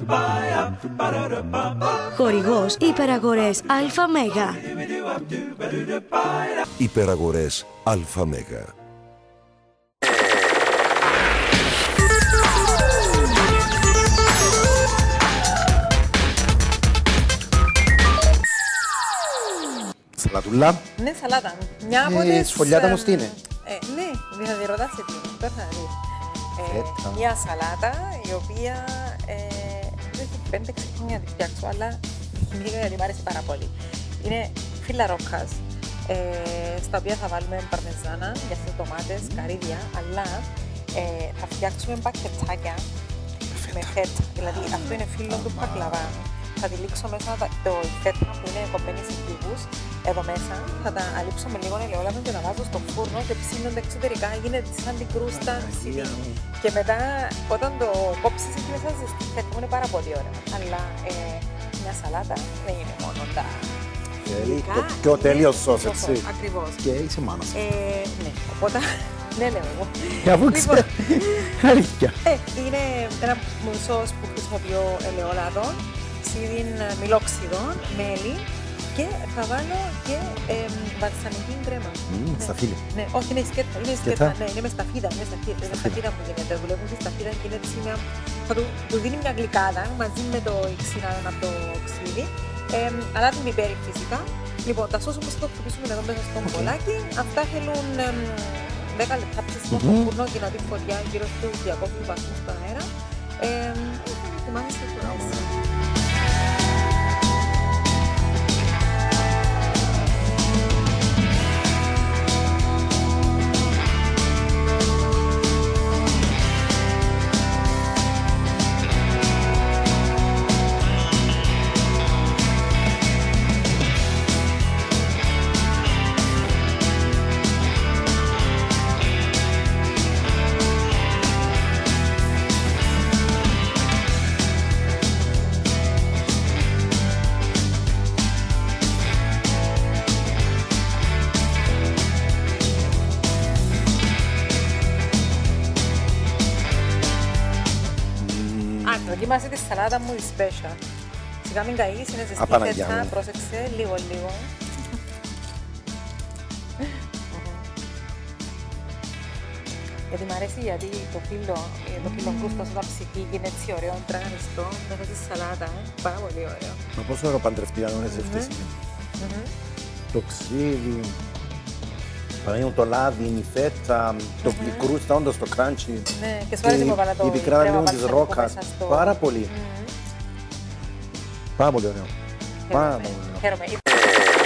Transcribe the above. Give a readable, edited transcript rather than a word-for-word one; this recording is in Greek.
Χορηγός Υπεραγορές Αλφα Μέγα. Υπεραγορές Αλφα Μέγα. Σαλατούλα. Ναι, σαλάτα. Μια από τις... Σφολιάτα μου τι είναι. Ναι, θα τη ρωτάς τι είναι. Τώρα θα δεις. Μια σαλάτα η οποία δεν έχει 5-6 χρόνια να τη φτιάξω, αλλά θυμήθηκα γιατί μου άρεσε πάρα πολύ. Είναι φύλλα ρόκας, στα οποία θα βάλουμε παρμεζάνα, γιαστές ντομάτες, καρύδια, αλλά θα φτιάξουμε μπακετάκια με φέτα. Δηλαδή αυτό είναι φύλλο του μπακλαβά. Θα τυλίξω μέσα το φέτα που είναι κομμένη σε κύβους εδώ μέσα. Θα τα αλείψω με λίγο ελαιόλαδο και τα βάζω στο φούρνο και ψήνονται εξωτερικά. Γίνεται σαν την κρούστα. Και μετά, όταν το κόψεις εκεί μέσα ζεστή φέτα, είναι πάρα πολύ ωραία. Αλλά μια σαλάτα δεν είναι μόνο τα. Το πιο τέλειο σως, έτσι. Ακριβώς. Και είσαι μάνα. Ναι, οπότε. Ναι, λέω εγώ. Αφού ξέρω. Αλήθεια. Είναι ένα σως που χρησιμοποιώ ελαιόλαδο, ξύδιν μιλόξιδο, μέλι και θα βάλω και βαλσαμική κρέμα. Σταφύλι. Ναι, όχι, είναι σκέτα. Είναι σκέτα. Ναι, είναι με σταφίδα. Είναι σταφίδα που γίνεται. Δουλεύουν τη σταφίδα και είναι έτσι μια. Του δίνει μια γλυκάδα μαζί με το ξινάδο από το ξύδι. Αλλά την πιπέρι φυσικά. Λοιπόν, τα σως όπως το χτυπήσουμε εδώ μέσα στο μπολάκι, αυτά θέλουν 10 λεπτά ψήσιμο στο φούρνο, δυνατή φωτιά γύρω στους 200 βαθμούς στον αέρα. Θυμάμαι στο φούρνο. Δοκίμασε τη σαλάτα μου η special. Σιγά μην καείς, είναι ζεστή φέτα, πρόσεξε, λίγο. Γιατί μ' αρέσει γιατί το φύλλο γκούστος όταν ψηθεί και είναι έτσι ωραίο, τραγανιστό, μέσα στη σαλάτα, πάρα πολύ ωραίο. Μα πόσο ωραίο παντρευτήρια είναι ζεστές είναι. Το ξύδι, παραδείγματο το λάδι, η φέτα, το κρούστα, όντως το κράντσι. Ναι, και σου άρεσε που έβαλα το η πικράδα λίγο της ρόκας. Πάρα πολύ. Πάρα πολύ ωραίο. Πάρα πολύ ωραίο. Χαίρομαι.